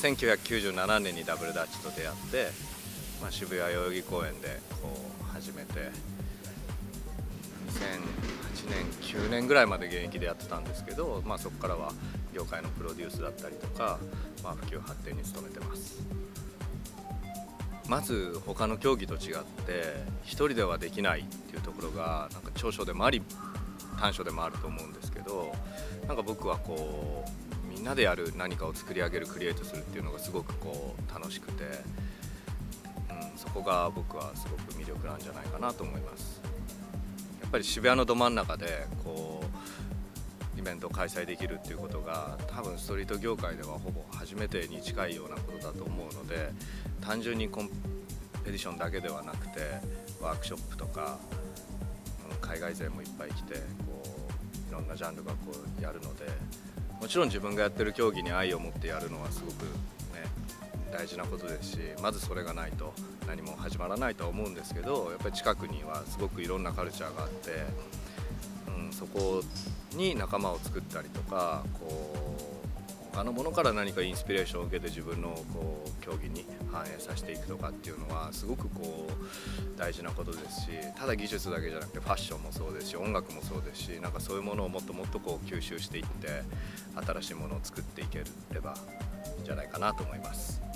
1997年にダブルダッチと出会って、渋谷代々木公園でこう始めて2008年9年ぐらいまで現役でやってたんですけど、そこからは業界のプロデュースだったりとか、普及発展に努めてます。まず他の競技と違って一人ではできないっていうところがなんか長所でもあり短所でもあると思うんですけど、なんか僕はこうみんなでやる何かを作り上げるクリエイトするっていうのがすごくこう楽しくて、そこが僕はすごく魅力なんじゃないかなと思います。やっぱり渋谷のど真ん中でこうイベントを開催できるっていうことが多分ストリート業界ではほぼ初めてに近いようなことだと思うので、単純にコンペティションだけではなくてワークショップとか海外勢もいっぱい来てこういろんなジャンルがこうやるので、もちろん自分がやってる競技に愛を持ってやるのはすごくね大事なことですし、まずそれがないと何も始まらないとは思うんですけど、やっぱり近くにはすごくいろんなカルチャーがあって、そこに仲間を作ったりとかこう他のものから何かインスピレーションを受けて自分のこう競技に反映させていくとかっていうのはすごくこう大事なことですし、ただ技術だけじゃなくてファッションもそうですし音楽もそうですし、なんかそういうものをもっともっとこう吸収していって新しいものを作っていければいいんじゃないかなと思います。